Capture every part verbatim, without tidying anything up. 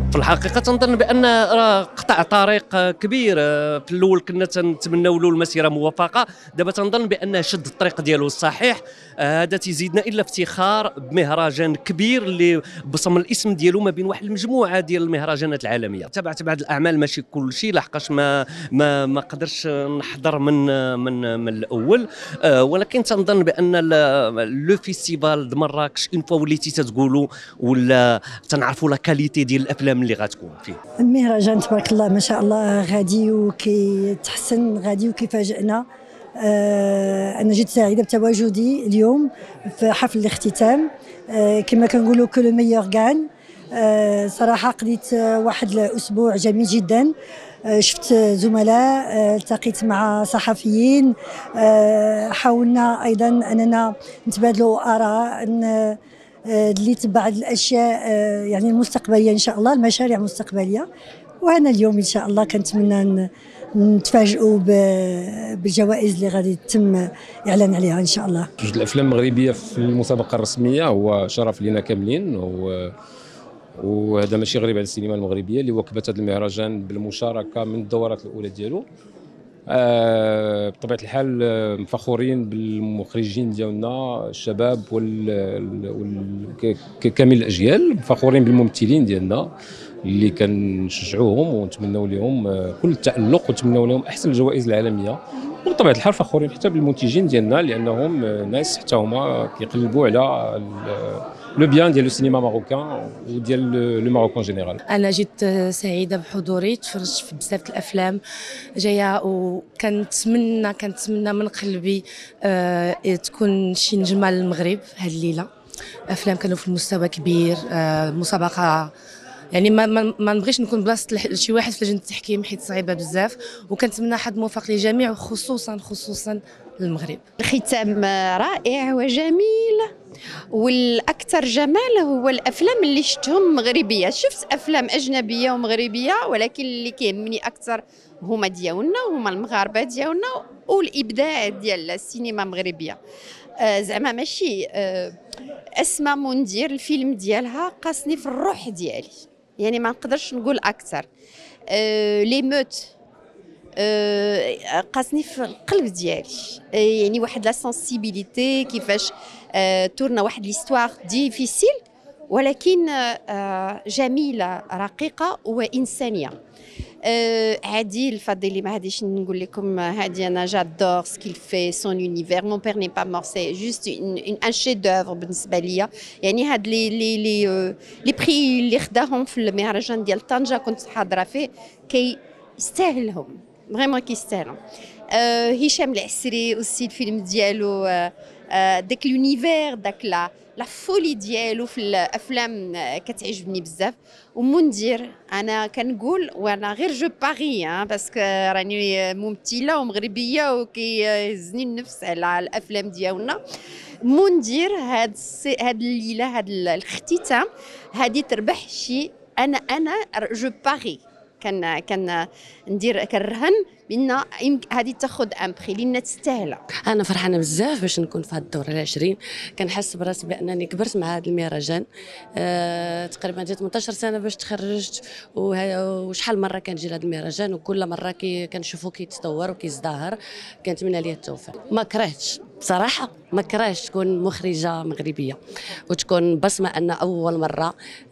في الحقيقه تنظن بان راه قطع طريق كبير. في الاول كنا تنتمناو له المسيره موفقه، دابا تنظن بان شد الطريق ديالو الصحيح. هذا تيزيدنا الا افتخار بمهرجان كبير اللي بصم الاسم ديالو ما بين واحد المجموعه ديال المهرجانات العالميه. تابعت بعض الاعمال ماشي كل شيء لحقاش ما ما ما قدرش نحضر من من من الاول، ولكن تنظن بان لو فيستيفال د مراكش اون فوا وليتي تتقولوا ولا تنعرفوا لا كاليتي ديال الافلام اللي غتكون فيه. المهرجان تبارك الله ما شاء الله غادي وكيتحسن غادي وكيفاجئنا. آه انا جيت سعيده بتواجدي اليوم في حفل الاختتام. آه كما كنقولوا كو لو ميور غان. آه صراحه قضيت واحد الاسبوع جميل جدا. آه شفت زملاء، آه التقيت مع صحفيين، آه حاولنا ايضا اننا نتبادلوا اراء اللي تبع الاشياء يعني المستقبليه ان شاء الله، المشاريع المستقبليه. وانا اليوم ان شاء الله كنتمنى نتفاجئوا بالجوائز اللي غادي يتم اعلان عليها ان شاء الله. جوج الافلام المغربيه في المسابقه الرسميه هو شرف لنا كاملين، وهذا ماشي غريب على السينما المغربيه اللي وكبت هذا المهرجان بالمشاركه من الدورات الاولى ديالو. آه بطبيعه الحال آه فخورين بالمخرجين ديالنا الشباب وكامل الاجيال، فخورين بالممثلين ديالنا اللي كنشجعوهم ونتمنوا لهم آه كل التالق ونتمنوا لهم احسن الجوائز العالميه. وبطبيعه الحال فخورين حتى بالمنتجين ديالنا لانهم آه ناس حتى هما كيقلبوا على لو بيان ديال السينما ماروكان وديال لو ماروكان جينيرال. انا جيت سعيده بحضوري، تفرجت في بزاف الافلام جايه وكنتمنى كنتمنى من قلبي آه تكون شي نجمه للمغرب هذه الليله. افلام كانوا في المستوى كبير، آه مسابقه يعني ما ما, ما نبغيش نكون بلاصه شي واحد في لجنه التحكيم حيت صعيبه بزاف، وكنتمنى حظ موفق للجميع وخصوصا خصوصا للمغرب. الختام رائع وجميل، والاكثر جمال هو الافلام اللي شفتهم مغربيه. شفت افلام اجنبيه ومغربيه ولكن اللي كيهمني اكثر هما ديالنا، هما المغاربه ديالنا والابداع ديال السينما المغربيه. آه زعما ماشي آه اسماء مندير الفيلم ديالها قاسني في الروح ديالي، يعني ما نقدرش نقول اكثر. آه لي موت آه قاسني في القلب ديالي، آه يعني واحد لا سنسيبيليتي كيفاش آه تورنا واحد ليستوار ديفيسيل ولكن آه جميله رقيقه وانسانيه. آه عادي الفضيلي ما غاديش نقول لكم هادي انا جادور سكيل في سون يونيفير. مون بير ني با مور سي جوست ان شي دوفر بالنسبه ليا. يعني هاد لي لي لي لي بري اللي خداهم في المهرجان ديال طنجه كنت حاضره فيه كيستاهلهم فريمون كيستاهلوا. آه هشام العسري اوسي الفيلم ديالو آه آه داك لونيفير داك لا لا فولي ديالو في الافلام كتعجبني بزاف. ومنذر انا كنقول وانا غير جو باري باسكو راني ممثله ومغربيه وكيهزني النفس على الافلام ديالنا. منذر هاد هاد الليله هاد الاختتام هادي تربح شي انا انا جو باري كان كان ندير كنرهن بان هذه تاخذ ان بري لان تستاهل. انا فرحانه بزاف باش نكون في هذه الدوره العشرين. كنحس براسي بانني كبرت مع هذا المهرجان. أه تقريبا جات ثمانية عشر سنه باش تخرجت، وشحال مره كنجي لهذا المهرجان وكل مره كي كنشوفو كيتطور وكيزدهر. كنتمنى ليه التوفيق. ما كرهتش بصراحه، ما كرهتش تكون مخرجه مغربيه وتكون بصمه ان اول مره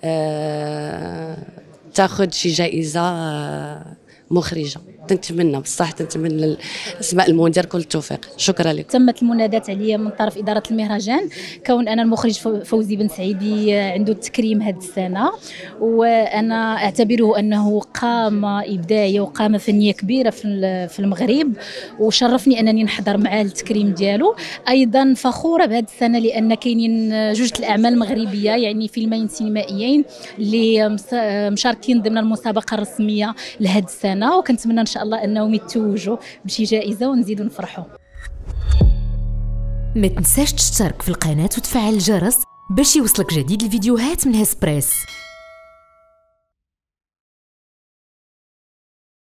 أه تاخذ شي جائزه مخرجه. تنتمنى بصح تنتمنى اسماء المنذر كل التوفيق. شكرا لك. تمت المنادات عليا من طرف اداره المهرجان كون انا المخرج فوزي بن سعيدي عنده التكريم هذه السنه، وانا اعتبره انه قامه ابداعيه وقامه فنيه كبيره في في المغرب، وشرفني انني نحضر معاه التكريم ديالو. ايضا فخوره بهذه السنه لان كاينين جوج الاعمال المغربيه يعني فيلمين سينمائيين اللي مشاركين ضمن المسابقه الرسميه لهذه السنه، وكنتمنى ان شاء الله انهم يتوجوا بشي جائزه ونزيدوا نفرحوا. ما تنساش تشترك في القناه وتفعل الجرس باش يوصلك جديد الفيديوهات من هسبريس.